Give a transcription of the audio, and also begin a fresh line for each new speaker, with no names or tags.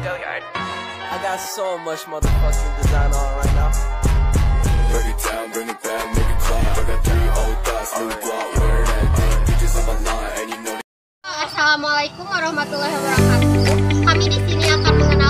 I got so much motherfucking design on right now.
Break it down, bring it back, make it clap. I got 3 old thoughts, new block, wear that thing. Bitches on my line, and you know.
Assalamualaikum warahmatullahi wabarakatuh. Kami di sini akan mengenalkan